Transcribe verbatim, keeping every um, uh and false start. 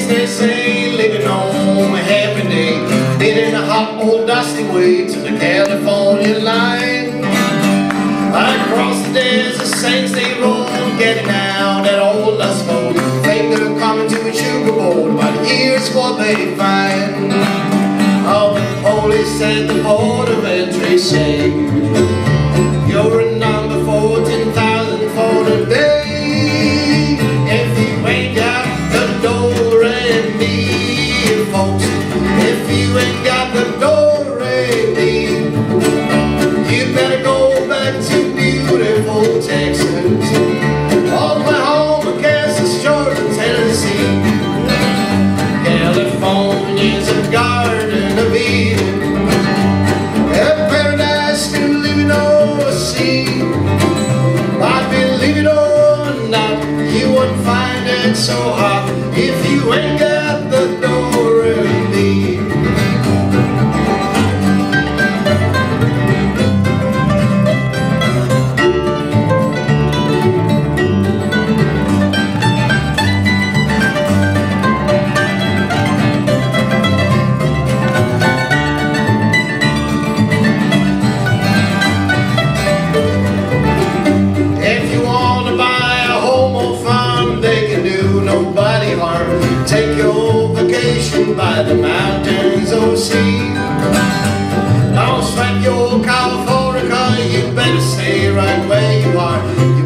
they say, living on a happy day, in a hot old dusty way to the California line. Across the desert, Saints they roll, getting out that old dust bowl. Think they're coming to a sugar bowl, but here's what they find. All the police at the port of entry say, you're a number fourteen thousand for the day. If you ain't got the door and me, folks, if you ain't got the door and me, you better go back to beautiful Texas, Oklahoma, Kansas, Georgia, Tennessee. California's a garden of Eden, a paradise to living overseas. But believe it or not, you won't find it so hot if you ain't got the door and me. Take your vacation by the mountains or sea. Don't strike your California car, you better stay right where you are.